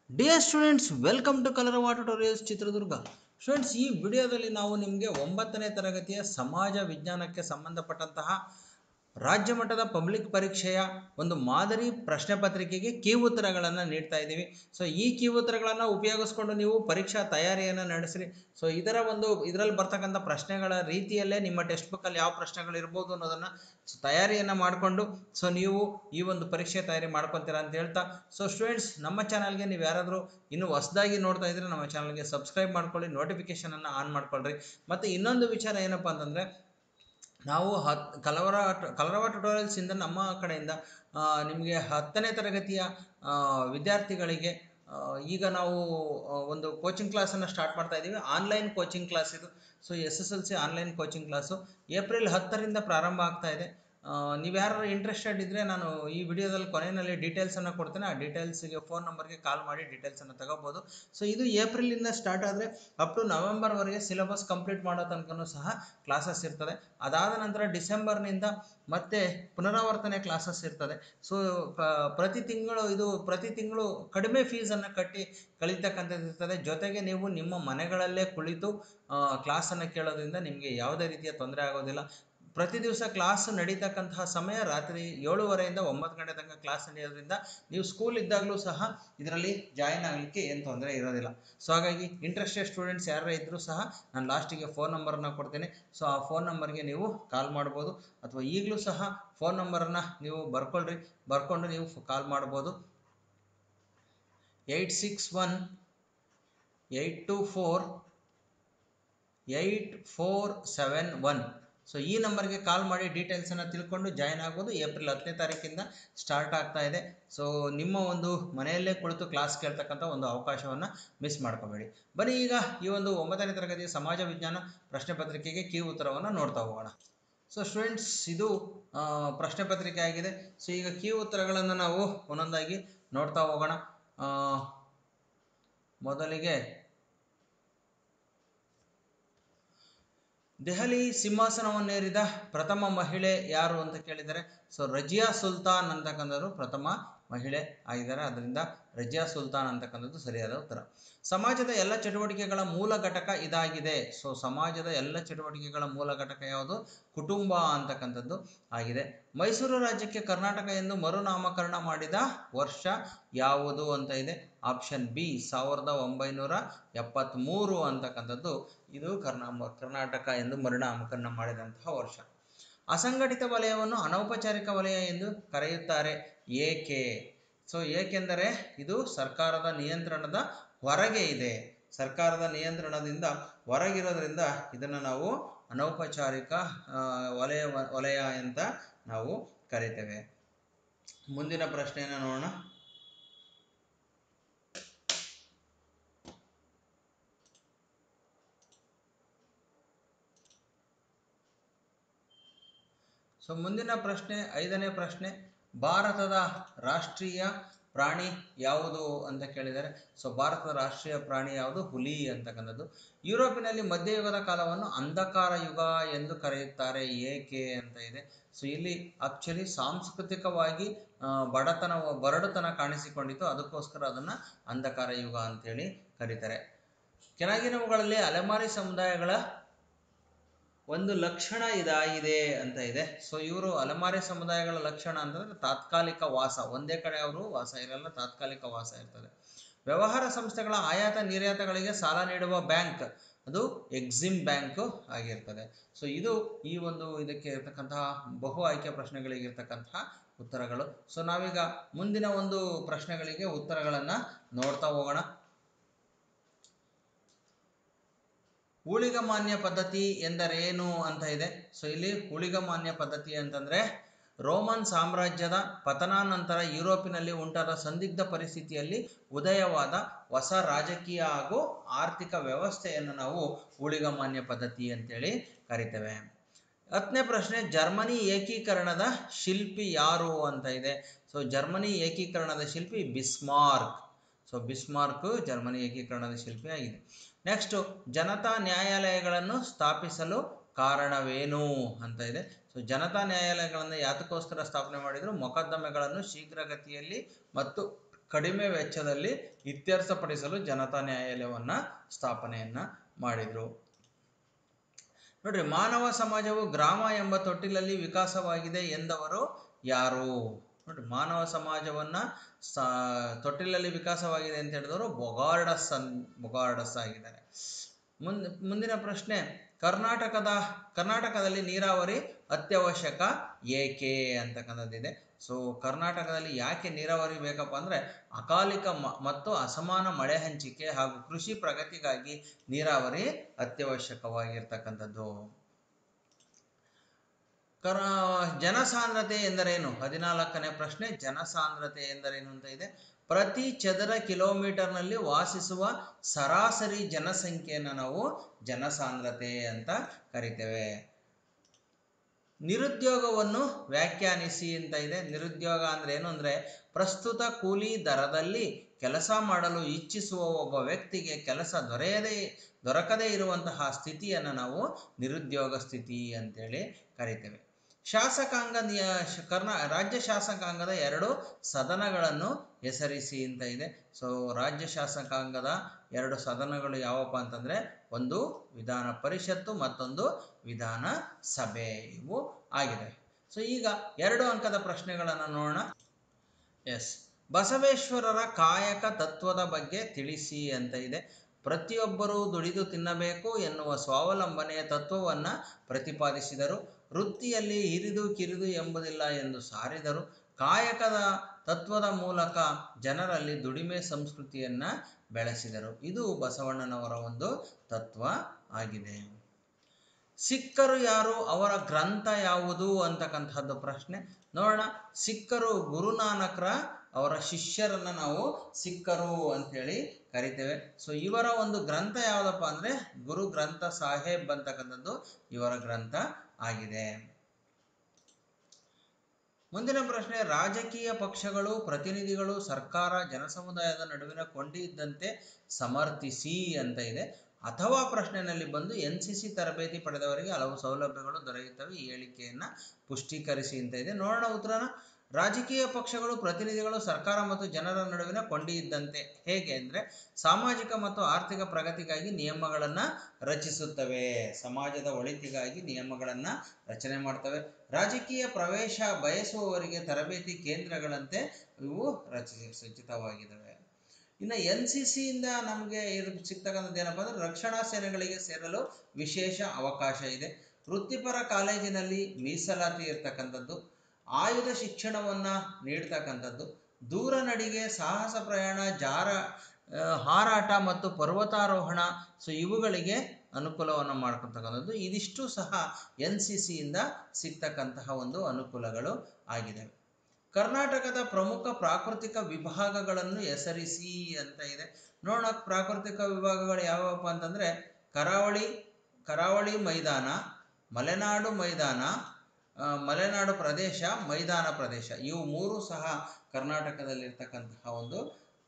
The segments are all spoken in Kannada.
Dear students, welcome to Kalarava tutorials Chitradurga. Students, ಈ ವಿಡಿಯೋದಲ್ಲಿ ನಾವು ನಿಮಗೆ 9ನೇ ತರಗತಿಯ ಸಮಾಜ ವಿಜ್ಞಾನಕ್ಕೆ ಸಂಬಂಧಪಟ್ಟಂತಹ ರಾಜ್ಯ ಮಟ್ಟದ ಪಬ್ಲಿಕ್ ಪರೀಕ್ಷೆಯ ಒಂದು ಮಾದರಿ ಪ್ರಶ್ನೆ ಪತ್ರಿಕೆಗೆ ಕೀ ಉತ್ತರಗಳನ್ನು ನೀಡ್ತಾ ಇದ್ದೀವಿ. ಸೊ ಈ ಕೀ ಉತ್ತರಗಳನ್ನು ಉಪಯೋಗಿಸ್ಕೊಂಡು ನೀವು ಪರೀಕ್ಷಾ ತಯಾರಿಯನ್ನು ನಡೆಸಿರಿ. ಸೊ ಇದರಲ್ಲಿ ಬರ್ತಕ್ಕಂಥ ಪ್ರಶ್ನೆಗಳ ರೀತಿಯಲ್ಲೇ ನಿಮ್ಮ ಟೆಕ್ಸ್ಟ್ ಬುಕ್ಕಲ್ಲಿ ಯಾವ ಪ್ರಶ್ನೆಗಳು ಇರ್ಬೋದು ಅನ್ನೋದನ್ನು ತಯಾರಿಯನ್ನು ಮಾಡಿಕೊಂಡು ಸೊ ನೀವು ಈ ಒಂದು ಪರೀಕ್ಷೆ ತಯಾರಿ ಮಾಡ್ಕೊತೀರಾ ಅಂತ ಹೇಳ್ತಾ, ಸೊ ಸ್ಟೂಡೆಂಟ್ಸ್, ನಮ್ಮ ಚಾನಲ್ಗೆ ನೀವು ಯಾರಾದರೂ ಇನ್ನೂ ಹೊಸದಾಗಿ ನೋಡ್ತಾ ಇದ್ರೆ ನಮ್ಮ ಚಾನಲ್ಗೆ ಸಬ್ಸ್ಕ್ರೈಬ್ ಮಾಡ್ಕೊಳ್ಳಿ, ನೋಟಿಫಿಕೇಷನನ್ನು ಆನ್ ಮಾಡ್ಕೊಳ್ರಿ. ಮತ್ತು ಇನ್ನೊಂದು ವಿಚಾರ ಏನಪ್ಪ ಅಂತಂದರೆ, ನಾವು ಕಲರವ ಟ್ಯುಟೋರಿಯಲ್ಸಿಂದ ನಮ್ಮ ಕಡೆಯಿಂದ ನಿಮಗೆ 10ನೇ ತರಗತಿಯ ವಿದ್ಯಾರ್ಥಿಗಳಿಗೆ ಈಗ ನಾವು ಒಂದು ಕೋಚಿಂಗ್ ಕ್ಲಾಸನ್ನು ಸ್ಟಾರ್ಟ್ ಮಾಡ್ತಾ ಇದ್ದೀವಿ. ಆನ್ಲೈನ್ ಕೋಚಿಂಗ್ ಕ್ಲಾಸ್ ಇದು. So SSLC online coaching class April 10ರಿಂದ ಪ್ರಾರಂಭ ಆಗ್ತಾ ಇದೆ. ನೀವು ಯಾರು ಇಂಟ್ರೆಸ್ಟೆಡ್ ಇದ್ದರೆ ನಾನು ಈ ವಿಡಿಯೋದಲ್ಲಿ ಕೊನೆಯಲ್ಲಿ ಡೀಟೇಲ್ಸನ್ನು ಕೊಡ್ತೇನೆ. ಆ ಡೀಟೇಲ್ಸಿಗೆ ಫೋನ್ ನಂಬರ್ಗೆ ಕಾಲ್ ಮಾಡಿ ಡೀಟೇಲ್ಸನ್ನು ತಗೋಬೋದು. ಸೊ ಇದು ಏಪ್ರಿಲಿಂದ ಸ್ಟಾರ್ಟ್ ಆದರೆ ಅಪ್ ಟು ನವೆಂಬರ್ವರೆಗೆ ಸಿಲೆಬಸ್ ಕಂಪ್ಲೀಟ್ ಮಾಡೋ ತನಕನೂ ಸಹ ಕ್ಲಾಸಸ್ ಇರ್ತದೆ. ಅದಾದ ನಂತರ ಡಿಸೆಂಬರ್ನಿಂದ ಮತ್ತೆ ಪುನರಾವರ್ತನೆ ಕ್ಲಾಸಸ್ ಇರ್ತದೆ. ಸೊ ಪ್ರತಿ ತಿಂಗಳು ಕಡಿಮೆ ಫೀಸನ್ನು ಕಟ್ಟಿ ಕಲಿತಕ್ಕಂಥದ್ದು ಇರ್ತದೆ. ಜೊತೆಗೆ ನೀವು ನಿಮ್ಮ ಮನೆಗಳಲ್ಲೇ ಕುಳಿತು ಕ್ಲಾಸನ್ನು ಕೇಳೋದ್ರಿಂದ ನಿಮಗೆ ಯಾವುದೇ ರೀತಿಯ ತೊಂದರೆ ಆಗೋದಿಲ್ಲ. ಪ್ರತಿ ದಿವಸ ಕ್ಲಾಸ್ ನಡೀತಕ್ಕಂತಹ ಸಮಯ ರಾತ್ರಿ 7:30ಯಿಂದ 9 ಗಂಟೆ ತನಕ ಕ್ಲಾಸ್ ನಡೆಯೋದ್ರಿಂದ ನೀವು ಸ್ಕೂಲ್ ಇದ್ದಾಗಲೂ ಸಹ ಇದರಲ್ಲಿ ಜಾಯಿನ್ ಆಗಲಿಕ್ಕೆ ಏನು ತೊಂದರೆ ಇರೋದಿಲ್ಲ. ಸೊ ಹಾಗಾಗಿ ಇಂಟ್ರೆಸ್ಟೆಡ್ ಸ್ಟೂಡೆಂಟ್ಸ್ ಯಾರೇ ಇದ್ದರೂ ಸಹ ನಾನು ಲಾಸ್ಟಿಗೆ ಫೋನ್ ನಂಬರನ್ನು ಕೊಡ್ತೇನೆ. ಸೊ ಆ ಫೋನ್ ನಂಬರ್ಗೆ ನೀವು ಕಾಲ್ ಮಾಡ್ಬೋದು, ಅಥವಾ ಈಗಲೂ ಸಹ ಫೋನ್ ನಂಬರನ್ನು ನೀವು ಬರ್ಕೊಂಡು ನೀವು ಕಾಲ್ ಮಾಡ್ಬೋದು. 8618248471. ಸೊ ಈ ನಂಬರ್ಗೆ ಕಾಲ್ ಮಾಡಿ ಡೀಟೇಲ್ಸನ್ನು ತಿಳ್ಕೊಂಡು ಜಾಯ್ನ್ ಆಗ್ಬೋದು. ಏಪ್ರಿಲ್ 10ನೇ ತಾರೀಕಿಂದ ಸ್ಟಾರ್ಟ್ ಆಗ್ತಾ ಇದೆ. ಸೊ ನಿಮ್ಮ ಒಂದು ಮನೆಯಲ್ಲೇ ಕುಳಿತು ಕ್ಲಾಸ್ ಕೇಳ್ತಕ್ಕಂಥ ಒಂದು ಅವಕಾಶವನ್ನು ಮಿಸ್ ಮಾಡ್ಕೋಬೇಡಿ. ಬನ್ನಿ ಈಗ ಈ ಒಂದು 9ನೇ ತರಗತಿಯ ಸಮಾಜ ವಿಜ್ಞಾನ ಪ್ರಶ್ನೆ ಪತ್ರಿಕೆಗೆ ಕೀ ಉತ್ತರವನ್ನು ನೋಡ್ತಾ ಹೋಗೋಣ. ಸೊ ಸ್ಟೂಡೆಂಟ್ಸ್, ಇದು ಪ್ರಶ್ನೆ ಪತ್ರಿಕೆ ಆಗಿದೆ. ಸೊ ಈಗ ಕೀ ಉತ್ತರಗಳನ್ನು ನಾವು ಒಂದೊಂದಾಗಿ ನೋಡ್ತಾ ಹೋಗೋಣ. ಮೊದಲಿಗೆ, ದೆಹಲಿ ಸಿಂಹಾಸನವನ್ನೇರಿದ ಪ್ರಥಮ ಮಹಿಳೆ ಯಾರು ಅಂತ ಕೇಳಿದರೆ, ಸೊ ರಜಿಯಾ ಸುಲ್ತಾನ್ ಅಂತಕ್ಕಂಥದ್ದು ಪ್ರಥಮ ಮಹಿಳೆ ಆಗಿದ್ದಾರೆ. ಅದರಿಂದ ರಜಿಯಾ ಸುಲ್ತಾನ್ ಅಂತಕ್ಕಂಥದ್ದು ಸರಿಯಾದ ಉತ್ತರ. ಸಮಾಜದ ಎಲ್ಲ ಚಟುವಟಿಕೆಗಳ ಮೂಲ ಘಟಕ ಇದಾಗಿದೆ. ಸೊ ಸಮಾಜದ ಎಲ್ಲ ಚಟುವಟಿಕೆಗಳ ಮೂಲ ಘಟಕ ಯಾವುದು? ಕುಟುಂಬ ಅಂತಕ್ಕಂಥದ್ದು ಆಗಿದೆ. ಮೈಸೂರು ರಾಜ್ಯಕ್ಕೆ ಕರ್ನಾಟಕ ಎಂದು ಮರುನಾಮಕರಣ ಮಾಡಿದ ವರ್ಷ ಯಾವುದು ಅಂತ ಇದೆ. ಆಪ್ಷನ್ ಬಿ 1973 ಅಂತಕ್ಕಂಥದ್ದು ಇದು ಕರ್ನಾಟಕ ಎಂದು ಮರುನಾಮಕರಣ ಮಾಡಿದಂತಹ ವರ್ಷ. ಅಸಂಘಟಿತ ವಲಯವನ್ನು ಅನೌಪಚಾರಿಕ ವಲಯ ಎಂದು ಕರೆಯುತ್ತಾರೆ, ಏಕೆ? ಸೊ ಏಕೆಂದರೆ ಇದು ಸರ್ಕಾರದ ನಿಯಂತ್ರಣದ ಹೊರಗೆ ಇದೆ. ಸರ್ಕಾರದ ನಿಯಂತ್ರಣದಿಂದ ಹೊರಗಿರೋದ್ರಿಂದ ಇದನ್ನು ನಾವು ಅನೌಪಚಾರಿಕ ವಲಯ ಅಂತ ನಾವು ಕರಿತೇವೆ. ಮುಂದಿನ ಪ್ರಶ್ನೆಯನ್ನು ನೋಡೋಣ. ಸೊ ಮುಂದಿನ ಪ್ರಶ್ನೆ, 5ನೇ ಪ್ರಶ್ನೆ, ಭಾರತದ ರಾಷ್ಟ್ರೀಯ ಪ್ರಾಣಿ ಯಾವುದು ಅಂತ ಕೇಳಿದರೆ, ಸೊ ಭಾರತದ ರಾಷ್ಟ್ರೀಯ ಪ್ರಾಣಿ ಯಾವುದು? ಹುಲಿ ಅಂತಕ್ಕಂಥದ್ದು. ಯುರೋಪಿನಲ್ಲಿ ಮಧ್ಯಯುಗದ ಕಾಲವನ್ನು ಅಂಧಕಾರ ಯುಗ ಎಂದು ಕರೆಯುತ್ತಾರೆ, ಏಕೆ ಅಂತ ಇದೆ. ಸೊ ಇಲ್ಲಿ ಆಕ್ಚುಲಿ ಸಾಂಸ್ಕೃತಿಕವಾಗಿ ಬರಡುತನ ಕಾಣಿಸಿಕೊಂಡಿತ್ತು, ಅದಕ್ಕೋಸ್ಕರ ಅದನ್ನು ಅಂಧಕಾರ ಯುಗ ಅಂತೇಳಿ ಕರೀತಾರೆ. ಕೆಳಗಿನವುಗಳಲ್ಲಿ ಅಲೆಮಾರಿ ಸಮುದಾಯಗಳ ಒಂದು ಲಕ್ಷಣ ಇದಾಗಿದೆ ಅಂತ ಇದೆ. ಸೊ ಇವರು ಅಲೆಮಾರಿ ಸಮುದಾಯಗಳ ಲಕ್ಷಣ ಅಂತಂದರೆ ತಾತ್ಕಾಲಿಕ ವಾಸ, ಒಂದೇ ಕಡೆ ಅವರು ವಾಸ ಇರಲ್ಲ, ತಾತ್ಕಾಲಿಕ ವಾಸ ಇರ್ತದೆ. ವ್ಯವಹಾರ ಸಂಸ್ಥೆಗಳ ಆಯಾತ ನಿರ್ಯಾತಗಳಿಗೆ ಸಾಲ ನೀಡುವ ಬ್ಯಾಂಕ್ ಅದು ಎಕ್ಸಿಮ್ ಬ್ಯಾಂಕ್ ಆಗಿರ್ತದೆ. ಸೊ ಇದು ಈ ಒಂದು ಇದಕ್ಕೆ ಇರ್ತಕ್ಕಂತಹ ಬಹು ಆಯ್ಕೆ ಪ್ರಶ್ನೆಗಳಿಗಿರ್ತಕ್ಕಂತಹ ಉತ್ತರಗಳು. ಸೊ ನಾವೀಗ ಮುಂದಿನ ಒಂದು ಪ್ರಶ್ನೆಗಳಿಗೆ ಉತ್ತರಗಳನ್ನು ನೋಡ್ತಾ ಹೋಗೋಣ. ಊಳಿಗಮಾನ್ಯ ಪದ್ಧತಿ ಎಂದರೇನು ಅಂತ ಇದೆ. ಸೊ ಇಲ್ಲಿ ಊಳಿಗಮಾನ್ಯ ಪದ್ಧತಿ ಅಂತಂದರೆ ರೋಮನ್ ಸಾಮ್ರಾಜ್ಯದ ಪತನಾನಂತರ ಯುರೋಪಿನಲ್ಲಿ ಉಂಟಾದ ಸಂದಿಗ್ಧ ಪರಿಸ್ಥಿತಿಯಲ್ಲಿ ಉದಯವಾದ ಹೊಸ ರಾಜಕೀಯ ಹಾಗೂ ಆರ್ಥಿಕ ವ್ಯವಸ್ಥೆಯನ್ನು ನಾವು ಊಳಿಗಮಾನ್ಯ ಪದ್ಧತಿ ಅಂತೇಳಿ ಕರಿತೇವೆ. 10ನೇ ಪ್ರಶ್ನೆ, ಜರ್ಮನಿ ಏಕೀಕರಣದ ಶಿಲ್ಪಿ ಯಾರು ಅಂತ ಇದೆ. ಸೊ ಜರ್ಮನಿ ಏಕೀಕರಣದ ಶಿಲ್ಪಿ ಬಿಸ್ಮಾರ್ಕ್. ಸೊ ಬಿಸ್ಮಾರ್ಕ್ ಜರ್ಮನಿ ಏಕೀಕರಣದ ಶಿಲ್ಪಿ ಆಗಿದೆ. ನೆಕ್ಸ್ಟು, ಜನತಾ ನ್ಯಾಯಾಲಯಗಳನ್ನು ಸ್ಥಾಪಿಸಲು ಕಾರಣವೇನು ಅಂತ ಇದೆ. ಸೊ ಜನತಾ ನ್ಯಾಯಾಲಯಗಳನ್ನು ಯಾತಕ್ಕೋಸ್ಕರ ಸ್ಥಾಪನೆ ಮಾಡಿದರು? ಮೊಕದ್ದಮೆಗಳನ್ನು ಶೀಘ್ರಗತಿಯಲ್ಲಿ ಮತ್ತು ಕಡಿಮೆ ವೆಚ್ಚದಲ್ಲಿ ಇತ್ಯರ್ಥಪಡಿಸಲು ಜನತಾ ನ್ಯಾಯಾಲಯವನ್ನು ಸ್ಥಾಪನೆಯನ್ನ ಮಾಡಿದರು. ನೋಡ್ರಿ, ಮಾನವ ಸಮಾಜವು ಗ್ರಾಮ ಎಂಬ ತೊಟ್ಟಿಲಲ್ಲಿ ವಿಕಾಸವಾಗಿದೆ ಎಂದವರು ಯಾರು? ನೋಡ್ರಿ, ಮಾನವ ಸಮಾಜವನ್ನ ತೊಟ್ಟಿಲಲ್ಲಿ ವಿಕಾಸವಾಗಿದೆ ಅಂತ ಹೇಳಿದವರು ಬೊಗಾರ್ಡಸ್ ಆಗಿದ್ದಾರೆ. ಮುಂದಿನ ಪ್ರಶ್ನೆ, ಕರ್ನಾಟಕದಲ್ಲಿ ನೀರಾವರಿ ಅತ್ಯವಶ್ಯಕ ಏಕೆ ಅಂತಕ್ಕಂಥದ್ದಿದೆ. ಸೊ ಕರ್ನಾಟಕದಲ್ಲಿ ಯಾಕೆ ನೀರಾವರಿ ಬೇಕಪ್ಪ ಅಂದರೆ ಅಕಾಲಿಕ ಮತ್ತು ಅಸಮಾನ ಮಳೆ ಹಂಚಿಕೆ ಹಾಗೂ ಕೃಷಿ ಪ್ರಗತಿಗಾಗಿ ನೀರಾವರಿ ಅತ್ಯವಶ್ಯಕವಾಗಿರ್ತಕ್ಕಂಥದ್ದು. ಜನಸಾಂದ್ರತೆ ಎಂದರೇನು? 14ನೇ ಪ್ರಶ್ನೆ, ಜನಸಾಂದ್ರತೆ ಎಂದರೇನು ಅಂತ ಇದೆ. ಪ್ರತಿ ಚದರ ಕಿಲೋಮೀಟರ್ನಲ್ಲಿ ವಾಸಿಸುವ ಸರಾಸರಿ ಜನಸಂಖ್ಯೆಯನ್ನು ನಾವು ಜನಸಾಂದ್ರತೆ ಅಂತ ಕರಿತೇವೆ. ನಿರುದ್ಯೋಗವನ್ನು ವ್ಯಾಖ್ಯಾನಿಸಿ ಅಂತ ಇದೆ. ನಿರುದ್ಯೋಗ ಅಂದ್ರೆ ಏನು ಅಂದ್ರೆ ಪ್ರಸ್ತುತ ಕೂಲಿ ದರದಲ್ಲಿ ಕೆಲಸ ಮಾಡಲು ಇಚ್ಛಿಸುವ ಒಬ್ಬ ವ್ಯಕ್ತಿಗೆ ಕೆಲಸ ದೊರಕದೇ ಇರುವಂತಹ ಸ್ಥಿತಿಯನ್ನು ನಾವು ನಿರುದ್ಯೋಗ ಸ್ಥಿತಿ ಅಂತೇಳಿ ಕರಿತೇವೆ. ರಾಜ್ಯ ಶಾಸಕಾಂಗದ 2 ಸದನಗಳನ್ನು ಹೆಸರಿಸಿ ಅಂತ ಇದೆ. ಸೊ ರಾಜ್ಯ ಶಾಸಕಾಂಗದ 2 ಸದನಗಳು ಯಾವಪ್ಪ ಅಂತಂದ್ರೆ ಒಂದು ವಿಧಾನ ಪರಿಷತ್ತು, ಮತ್ತೊಂದು ವಿಧಾನ ಸಭೆ, ಇವು ಆಗಿದೆ. ಸೊ ಈಗ 2 ಅಂಕದ ಪ್ರಶ್ನೆಗಳನ್ನು ನೋಡೋಣ. ಬಸವೇಶ್ವರರ ಕಾಯಕ ತತ್ವದ ಬಗ್ಗೆ ತಿಳಿಸಿ ಅಂತ ಇದೆ. ಪ್ರತಿಯೊಬ್ಬರೂ ದುಡಿದು ತಿನ್ನಬೇಕು ಎನ್ನುವ ಸ್ವಾವಲಂಬನೆಯ ತತ್ವವನ್ನು ಪ್ರತಿಪಾದಿಸಿದರು. ವೃತ್ತಿಯಲ್ಲಿ ಹಿರಿದು ಕಿರಿದು ಎಂಬುದಿಲ್ಲ ಎಂದು ಸಾರಿದರು. ಕಾಯಕದ ತತ್ವದ ಮೂಲಕ ಜನರಲ್ಲಿ ದುಡಿಮೆ ಸಂಸ್ಕೃತಿಯನ್ನು ಬೆಳೆಸಿದರು. ಇದು ಬಸವಣ್ಣನವರ ಒಂದು ತತ್ವ ಆಗಿದೆ. ಸಿಖ್ಖರು ಯಾರು? ಅವರ ಗ್ರಂಥ ಯಾವುದು ಅಂತಕ್ಕಂಥದ್ದು ಪ್ರಶ್ನೆ. ನೋಡೋಣ, ಸಿಖ್ಖರು ಗುರುನಾನಕರ ಅವರ ಶಿಷ್ಯರನ್ನ ನಾವು ಸಿಖ್ಖರು ಅಂತೇಳಿ ಕರಿತೇವೆ. ಸೊ ಇವರ ಒಂದು ಗ್ರಂಥ ಯಾವುದಪ್ಪ ಅಂದ್ರೆ ಗುರು ಗ್ರಂಥ ಸಾಹೇಬ್ ಅಂತಕ್ಕಂಥದ್ದು ಇವರ ಗ್ರಂಥ ಆಗಿದೆ. ಮುಂದಿನ ಪ್ರಶ್ನೆ, ರಾಜಕೀಯ ಪಕ್ಷಗಳು, ಪ್ರತಿನಿಧಿಗಳು, ಸರ್ಕಾರ, ಜನಸಮುದಾಯದ ನಡುವಿನ ಕೊಂಡಿ ಇದ್ದಂತೆ ಸಮರ್ಥಿಸಿ ಅಂತ ಇದೆ. ಅಥವಾ ಪ್ರಶ್ನೆಯಲ್ಲಿ ಬಂದು NCC ತರಬೇತಿ ಪಡೆದವರಿಗೆ ಹಲವು ಸೌಲಭ್ಯಗಳು ದೊರೆಯುತ್ತವೆ, ಈ ಹೇಳಿಕೆಯನ್ನು ಪುಷ್ಟೀಕರಿಸಿ ಅಂತ ಇದೆ. ನೋಡೋಣ ಉತ್ತರನ. ರಾಜಕೀಯ ಪಕ್ಷಗಳು, ಪ್ರತಿನಿಧಿಗಳು ಸರ್ಕಾರ ಮತ್ತು ಜನರ ನಡುವಿನ ಕೊಂಡಿ ಇದ್ದಂತೆ. ಹೇಗೆ ಅಂದರೆ ಸಾಮಾಜಿಕ ಮತ್ತು ಆರ್ಥಿಕ ಪ್ರಗತಿಗಾಗಿ ನಿಯಮಗಳನ್ನು ರಚಿಸುತ್ತವೆ, ಸಮಾಜದ ಒಳಿತಿಗಾಗಿ ನಿಯಮಗಳನ್ನು ರಚನೆ ಮಾಡ್ತವೆ. ರಾಜಕೀಯ ಪ್ರವೇಶ ಬಯಸುವವರಿಗೆ ತರಬೇತಿ ಕೇಂದ್ರಗಳಂತೆ ಇವು ರಚಿತವಾಗಿದ್ದಾವೆ. ಇನ್ನು NCC ಇಂದ ನಮಗೆ ಸಿಗ್ತಕ್ಕಂಥದ್ದು ಏನಪ್ಪ ಅಂದರೆ ರಕ್ಷಣಾ ಸೇನೆಗಳಿಗೆ ಸೇರಲು ವಿಶೇಷ ಅವಕಾಶ ಇದೆ. ವೃತ್ತಿಪರ ಕಾಲೇಜಿನಲ್ಲಿ ಮೀಸಲಾತಿ ಇರ್ತಕ್ಕಂಥದ್ದು, ಆಯುಧ ಶಿಕ್ಷಣವನ್ನು ನೀಡ್ತಕ್ಕಂಥದ್ದು, ದೂರ ನಡಿಗೆ, ಸಾಹಸ ಪ್ರಯಾಣ, ಹಾರಾಟ ಮತ್ತು ಪರ್ವತಾರೋಹಣ, ಸೊ ಇವುಗಳಿಗೆ ಅನುಕೂಲವನ್ನು ಮಾಡ್ಕೊಳ್ತಕ್ಕಂಥದ್ದು. ಇದಿಷ್ಟು ಸಹ NCC ಇಂದ ಸಿಗ್ತಕ್ಕಂತಹ ಒಂದು ಅನುಕೂಲಗಳು ಆಗಿದ್ದಾವೆ. ಕರ್ನಾಟಕದ ಪ್ರಮುಖ ಪ್ರಾಕೃತಿಕ ವಿಭಾಗಗಳನ್ನು ಹೆಸರಿಸಿ ಅಂತ ಇದೆ. ನೋಡೋಣ, ಪ್ರಾಕೃತಿಕ ವಿಭಾಗಗಳು ಯಾವ್ಯಾವಪ್ಪ ಅಂತಂದರೆ ಕರಾವಳಿ ಮೈದಾನ, ಮಲೆನಾಡು ಮೈದಾನ, ಮಲೆನಾಡು ಪ್ರದೇಶ, ಮೈದಾನ ಪ್ರದೇಶ, ಇವು 3 ಸಹ ಕರ್ನಾಟಕದಲ್ಲಿರ್ತಕ್ಕಂತಹ ಒಂದು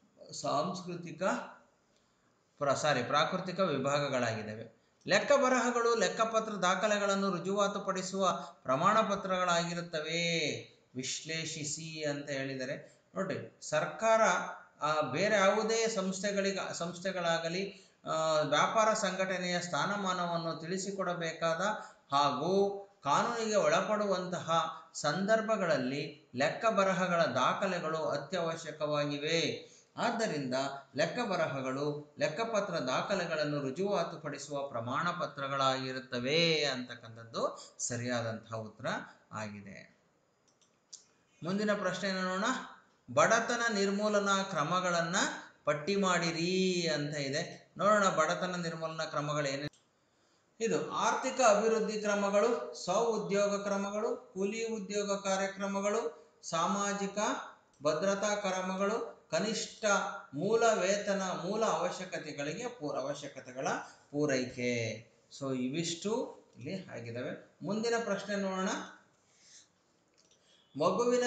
ಪ್ರಾಕೃತಿಕ ವಿಭಾಗಗಳಾಗಿದ್ದಾವೆ. ಲೆಕ್ಕ ಬರಹಗಳು ಲೆಕ್ಕಪತ್ರ ದಾಖಲೆಗಳನ್ನು ರುಜುವಾತುಪಡಿಸುವ ಪ್ರಮಾಣ ಪತ್ರಗಳಾಗಿರುತ್ತವೆ, ವಿಶ್ಲೇಷಿಸಿ ಅಂತ ಹೇಳಿದರೆ. ನೋಡ್ರಿ, ಸರ್ಕಾರ ಬೇರೆ ಯಾವುದೇ ಸಂಸ್ಥೆಗಳಾಗಲಿ ವ್ಯಾಪಾರ ಸಂಘಟನೆಯ ಸ್ಥಾನಮಾನವನ್ನು ತಿಳಿಸಿಕೊಡಬೇಕಾದ ಹಾಗೂ ಕಾನೂನಿಗೆ ಒಳಪಡುವಂತಹ ಸಂದರ್ಭಗಳಲ್ಲಿ ಲೆಕ್ಕ ಬರಹಗಳ ದಾಖಲೆಗಳು ಅತ್ಯವಶ್ಯಕವಾಗಿವೆ. ಆದ್ದರಿಂದ ಲೆಕ್ಕ ಬರಹಗಳು ಲೆಕ್ಕಪತ್ರ ದಾಖಲೆಗಳನ್ನು ರುಜುವಾತುಪಡಿಸುವ ಪ್ರಮಾಣ ಪತ್ರಗಳಾಗಿರುತ್ತವೆ ಅಂತಕ್ಕಂಥದ್ದು ಸರಿಯಾದಂತಹ ಉತ್ತರ ಆಗಿದೆ. ಮುಂದಿನ ಪ್ರಶ್ನೆಯನ್ನು ನೋಡೋಣ. ಬಡತನ ನಿರ್ಮೂಲನಾ ಕ್ರಮಗಳನ್ನು ಪಟ್ಟಿ ಮಾಡಿರಿ ಅಂತ ಇದೆ. ನೋಡೋಣ, ಬಡತನ ನಿರ್ಮೂಲನಾ ಕ್ರಮಗಳೇನು? ಇದು ಆರ್ಥಿಕ ಅಭಿವೃದ್ಧಿ ಕ್ರಮಗಳು, ಸ್ವಉದ್ಯೋಗ ಕ್ರಮಗಳು, ಕೂಲಿ ಉದ್ಯೋಗ ಕಾರ್ಯಕ್ರಮಗಳು, ಸಾಮಾಜಿಕ ಭದ್ರತಾ ಕ್ರಮಗಳು, ಕನಿಷ್ಠ ಮೂಲ ವೇತನ, ಮೂಲ ಅವಶ್ಯಕತೆಗಳ ಪೂರೈಕೆ. ಸೊ ಇವಿಷ್ಟು ಇಲ್ಲಿ ಆಗಿದ್ದಾವೆ. ಮುಂದಿನ ಪ್ರಶ್ನೆ ನೋಡೋಣ. ಮಗುವಿನ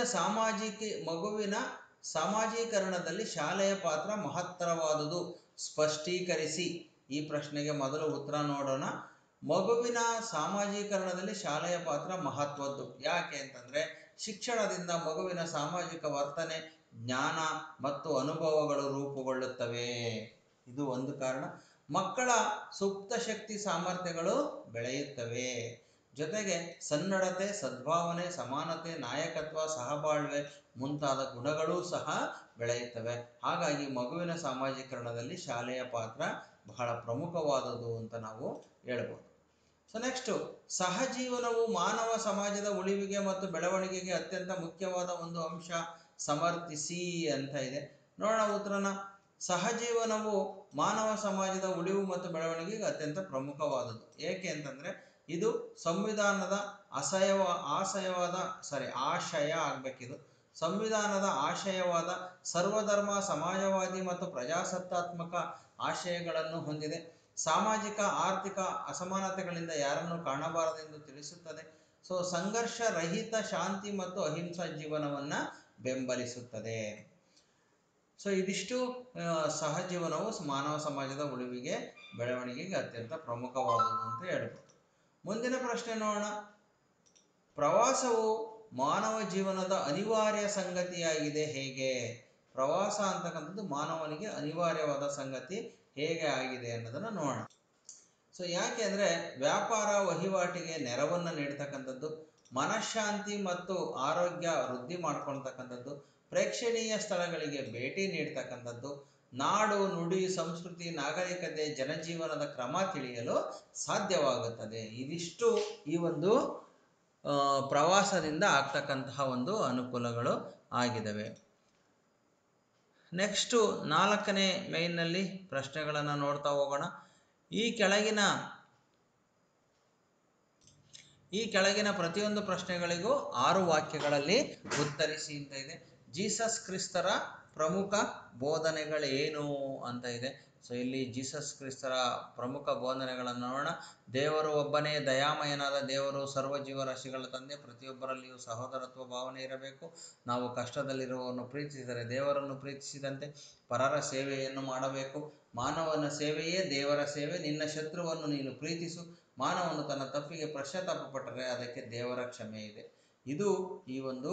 ಸಾಮಾಜೀಕರಣದಲ್ಲಿ ಶಾಲೆಯ ಪಾತ್ರ ಮಹತ್ತರವಾದುದು, ಸ್ಪಷ್ಟೀಕರಿಸಿ. ಈ ಪ್ರಶ್ನೆಗೆ ಮೊದಲು ಉತ್ತರ ನೋಡೋಣ. ಮಗುವಿನ ಸಾಮಾಜೀಕರಣದಲ್ಲಿ ಶಾಲೆಯ ಪಾತ್ರ ಮಹತ್ವದ್ದು. ಯಾಕೆ ಅಂತಂದರೆ ಶಿಕ್ಷಣದಿಂದ ಮಗುವಿನ ಸಾಮಾಜಿಕ ವರ್ತನೆ, ಜ್ಞಾನ ಮತ್ತು ಅನುಭವಗಳು ರೂಪುಗೊಳ್ಳುತ್ತವೆ. ಇದು ಒಂದು ಕಾರಣ. ಮಕ್ಕಳ ಸುಪ್ತ ಶಕ್ತಿ ಸಾಮರ್ಥ್ಯಗಳು ಬೆಳೆಯುತ್ತವೆ. ಜೊತೆಗೆ ಸನ್ನಡತೆ, ಸದ್ಭಾವನೆ, ಸಮಾನತೆ, ನಾಯಕತ್ವ, ಸಹಬಾಳ್ವೆ ಮುಂತಾದ ಗುಣಗಳೂ ಸಹ ಬೆಳೆಯುತ್ತವೆ. ಹಾಗಾಗಿ ಮಗುವಿನ ಸಾಮಾಜೀಕರಣದಲ್ಲಿ ಶಾಲೆಯ ಪಾತ್ರ ಬಹಳ ಪ್ರಮುಖವಾದುದು ಅಂತ ನಾವು ಹೇಳ್ಬೋದು. ಸೊ ನೆಕ್ಸ್ಟು, ಸಹಜೀವನವು ಮಾನವ ಸಮಾಜದ ಉಳಿವಿಗೆ ಮತ್ತು ಬೆಳವಣಿಗೆಗೆ ಅತ್ಯಂತ ಮುಖ್ಯವಾದ ಒಂದು ಅಂಶ. ಸಮರ್ಥಿಸಿ ಅಂತ ಇದೆ. ನೋಡೋಣ ಉತ್ತರನ. ಸಹಜೀವನವು ಮಾನವ ಸಮಾಜದ ಉಳಿವು ಮತ್ತು ಬೆಳವಣಿಗೆಗೆ ಅತ್ಯಂತ ಪ್ರಮುಖವಾದದ್ದು. ಏಕೆ ಅಂತಂದರೆ ಇದು ಸಂವಿಧಾನದ ಆಶಯ ಆಗಬೇಕಿದು. ಸಂವಿಧಾನದ ಆಶಯವಾದ ಸರ್ವಧರ್ಮ, ಸಮಾಜವಾದಿ ಮತ್ತು ಪ್ರಜಾಸತ್ತಾತ್ಮಕ ಆಶಯಗಳನ್ನು ಹೊಂದಿದೆ. ಸಾಮಾಜಿಕ ಆರ್ಥಿಕ ಅಸಮಾನತೆಗಳಿಂದ ಯಾರನ್ನು ಕಾಣಬಾರದೆಂದು ತಿಳಿಸುತ್ತದೆ. ಸೊ ಸಂಘರ್ಷ ರಹಿತ ಶಾಂತಿ ಮತ್ತು ಅಹಿಂಸಾ ಜೀವನವನ್ನು ಬೆಂಬಲಿಸುತ್ತದೆ. ಸೊ ಇದಿಷ್ಟು ಸಹಜೀವನವು ಮಾನವ ಸಮಾಜದ ಉಳಿವಿಗೆ ಬೆಳವಣಿಗೆಗೆ ಅತ್ಯಂತ ಪ್ರಮುಖವಾದುದು ಅಂತ ಹೇಳ್ಬೋದು. ಮುಂದಿನ ಪ್ರಶ್ನೆ ನೋಡೋಣ. ಪ್ರವಾಸವು ಮಾನವ ಜೀವನದ ಅನಿವಾರ್ಯ ಸಂಗತಿಯಾಗಿದೆ ಹೇಗೆ? ಪ್ರವಾಸ ಅಂತಕ್ಕಂಥದ್ದು ಮಾನವನಿಗೆ ಅನಿವಾರ್ಯವಾದ ಸಂಗತಿ ಹೇಗೆ ಆಗಿದೆ ಅನ್ನೋದನ್ನು ನೋಡೋಣ. ಸೊ ಯಾಕೆ ಅಂದರೆ ವ್ಯಾಪಾರ ವಹಿವಾಟಿಗೆ ನೆರವನ್ನು ನೀಡ್ತಕ್ಕಂಥದ್ದು, ಮನಃಶಾಂತಿ ಮತ್ತು ಆರೋಗ್ಯ ವೃದ್ಧಿ ಮಾಡ್ಕೊಳ್ತಕ್ಕಂಥದ್ದು, ಪ್ರೇಕ್ಷಣೀಯ ಸ್ಥಳಗಳಿಗೆ ಭೇಟಿ ನೀಡ್ತಕ್ಕಂಥದ್ದು, ನಾಡು ನುಡಿ ಸಂಸ್ಕೃತಿ ನಾಗರಿಕತೆ ಜನಜೀವನದ ಕ್ರಮ ತಿಳಿಯಲು ಸಾಧ್ಯವಾಗುತ್ತದೆ. ಇದಿಷ್ಟು ಈ ಒಂದು ಪ್ರವಾಸದಿಂದ ಆಗ್ತಕ್ಕಂತಹ ಒಂದು ಅನುಕೂಲಗಳು ಆಗಿದ್ದಾವೆ. ನೆಕ್ಸ್ಟು 4ನೇ ಮೇಯ್ನಲ್ಲಿ ಪ್ರಶ್ನೆಗಳನ್ನು ನೋಡ್ತಾ ಹೋಗೋಣ. ಈ ಕೆಳಗಿನ ಪ್ರತಿಯೊಂದು ಪ್ರಶ್ನೆಗಳಿಗೂ 6 ವಾಕ್ಯಗಳಲ್ಲಿ ಉತ್ತರಿಸಿ ಅಂತ ಇದೆ. ಜೀಸಸ್ ಕ್ರಿಸ್ತರ ಪ್ರಮುಖ ಬೋಧನೆಗಳೇನು ಅಂತ ಇದೆ. ಸೊ ಇಲ್ಲಿ ಜೀಸಸ್ ಕ್ರಿಸ್ತರ ಪ್ರಮುಖ ಬೋಧನೆಗಳನ್ನು ನೋಡೋಣ. ದೇವರು ಒಬ್ಬನೇ, ದಯಾಮಯನಾದ ದೇವರು, ಸರ್ವ ಜೀವರಾಶಿಗಳ ತಂದೆ, ಪ್ರತಿಯೊಬ್ಬರಲ್ಲಿಯೂ ಸಹೋದರತ್ವ ಭಾವನೆ ಇರಬೇಕು. ನಾವು ಕಷ್ಟದಲ್ಲಿರುವವರನ್ನು ಪ್ರೀತಿಸಿದರೆ ದೇವರನ್ನು ಪ್ರೀತಿಸಿದಂತೆ ಪರರ ಸೇವೆಯನ್ನು ಮಾಡಬೇಕು. ಮಾನವನ ಸೇವೆಯೇ ದೇವರ ಸೇವೆ. ನಿನ್ನ ಶತ್ರುವನ್ನು ನೀನು ಪ್ರೀತಿಸು. ಮಾನವನು ತನ್ನ ತಪ್ಪಿಗೆ ಪಶ್ಚಾತ್ತಾಪ ಪಟ್ಟರೆ ಅದಕ್ಕೆ ದೇವರ ಕ್ಷಮೆ ಇದೆ. ಇದು ಈ ಒಂದು